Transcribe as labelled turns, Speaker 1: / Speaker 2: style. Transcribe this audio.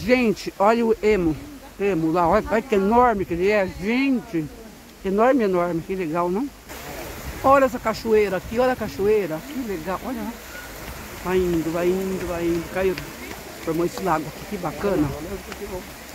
Speaker 1: Gente, olha o emo. Emo lá, olha que enorme que ele é, gente. Enorme, enorme, que legal, não? Olha essa cachoeira aqui, olha a cachoeira. Que legal, olha lá. Vai indo, vai indo, vai indo. Caiu, formou esse lago aqui, que bacana.